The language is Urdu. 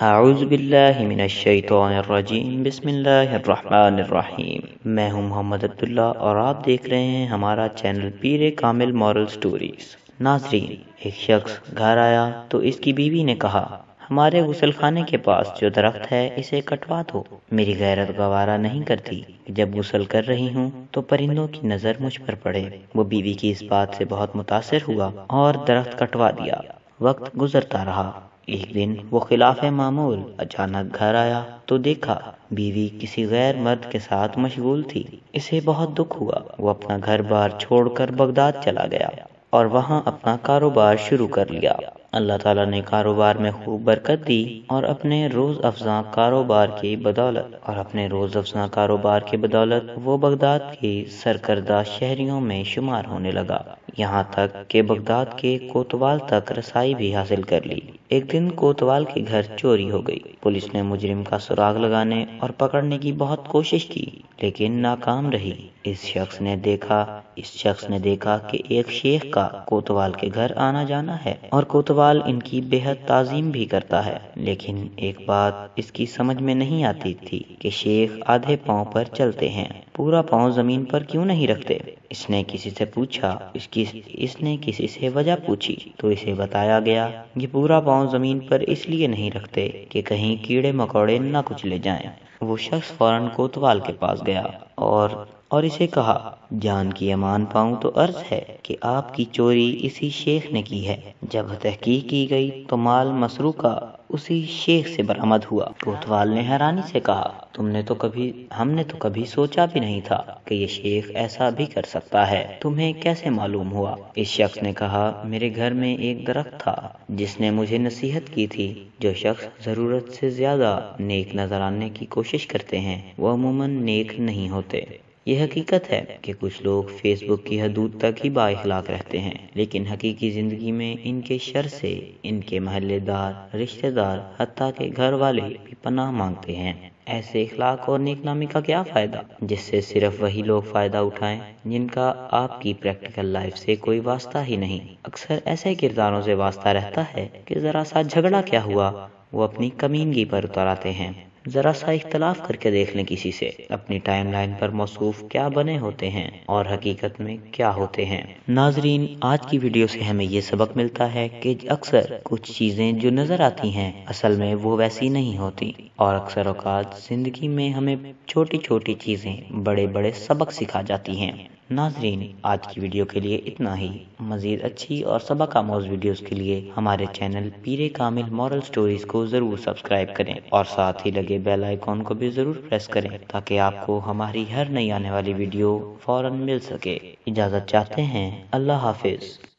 اعوذ باللہ من الشیطان الرجیم بسم اللہ الرحمن الرحیم۔ میں ہوں محمد عبداللہ اور آپ دیکھ رہے ہیں ہمارا channel Peer Kamil moral stories. ناظرین، ایک شخص گھر آیا تو اس کی بیوی نے کہا، ہمارے غسل خانے کے پاس جو درخت ہے اسے کٹوا دو۔ میری غیرت گوارا نہیں کرتی کہ جب غسل کر رہی ہوں تو پرندوں کی نظر مجھ پر پڑے۔ وہ بیوی کی اس بات سے بہت متاثر ہوا اور درخت کٹوا دیا۔ وقت گزرتا رہا۔ ایک دن وہ خلاف معمول اچانک گھر آیا تو دیکھا بیوی کسی غیر مرد کے ساتھ مشغول تھی۔ اسے بہت دکھ ہوا۔ وہ اپنا گھر بار چھوڑ کر بغداد چلا گیا اور وہاں اپنا کاروبار شروع کر لیا۔ اللہ تعالیٰ نے کاروبار میں خوب برکت دی اور اپنے روز افزاں کاروبار کی بدولت وہ بغداد کے سرکردہ شہریوں میں شمار ہونے لگا، یہاں تک کہ بغداد کے کوتوال تک رسائی بھی حاصل کر لی۔ ایک دن کوتوال کے گھر چوری ہو گئی۔ پولیس نے مجرم کا سراغ لگانے اور پکڑنے کی بہت کوشش کی لیکن ناکام رہی۔ اس شخص نے دیکھا کہ ایک شیخ کا کوتوال کے گھر آنا جانا ہے اور کوتوال ان کی بے حد تعظیم بھی کرتا ہے، لیکن ایک بات اس کی سمجھ میں نہیں آتی تھی کہ شیخ آدھے پاؤں پر چلتے ہیں، پورا پاؤں زمین پر کیوں نہیں رکھتے؟ اس نے کسی سے پوچھا، اس نے کسی سے وجہ پوچھی تو اسے بتایا گیا کہ پورا پاؤں زمین پر اس لیے نہیں رکھتے کہ کہیں کیڑے مکوڑے نہ کچھ لے جائیں۔ وہ شخص فوراً کوتوال کے پاس گیا اور اسے کہا، جان کی امان پاؤں تو عرض ہے کہ آپ کی چوری اسی شیخ نے کی ہے۔ جب تحقیق کی گئی تو مال مسروقہ اسی شیخ سے برآمد ہوا۔ کوتوال نے حیرانی سے کہا، ہم نے تو کبھی سوچا بھی نہیں تھا کہ یہ شیخ ایسا بھی کر سکتا ہے، تمہیں کیسے معلوم ہوا؟ اس شخص نے کہا، میرے گھر میں ایک درخت تھا جس نے مجھے نصیحت کی تھی، جو شخص ضرورت سے زیادہ نیک نظر آنے کی کوشش کرتے ہیں وہ عموماً نیک نہیں ہوتے۔ یہ حقیقت ہے کہ کچھ لوگ فیس بک کی حدود تک ہی با اخلاق رہتے ہیں، لیکن حقیقی زندگی میں ان کے شر سے ان کے محلے دار، رشتہ دار، حتیٰ کہ گھر والے بھی پناہ مانگتے ہیں۔ ایسے اخلاق اور نیک نامی کا کیا فائدہ جس سے صرف وہی لوگ فائدہ اٹھائیں جن کا آپ کی پریکٹیکل لائف سے کوئی واسطہ ہی نہیں۔ اکثر ایسے کرداروں سے واسطہ رہتا ہے کہ ذرا سا جھگڑا کیا ہوا وہ اپنی کمینگی پر اتر آتے ہیں، ذرا سا اختلاف کر کے دیکھ لیں کسی سے، اپنی ٹائم لائن پر موصوف کیا بنے ہوتے ہیں اور حقیقت میں کیا ہوتے ہیں۔ ناظرین، آج کی ویڈیو سے ہمیں یہ سبق ملتا ہے کہ اکثر کچھ چیزیں جو نظر آتی ہیں اصل میں وہ ویسی نہیں ہوتی، اور اکثر اوقات زندگی میں ہمیں چھوٹی چھوٹی چیزیں بڑے بڑے سبق سکھا جاتی ہیں۔ ناظرین، آج کی ویڈیو کے لیے اتنا ہی۔ مزید اچھی اور سبق آموز ویڈیوز کے لیے ہمارے channel Peer Kamil moral stories کو ضرور سبسکرائب کریں اور ساتھ ہی لگے بیل آئیکن کو بھی ضرور پریس کریں تاکہ آپ کو ہماری ہر نئی آنے والی ویڈیو فوراً مل سکے۔ اجازت چاہتے ہیں، اللہ حافظ۔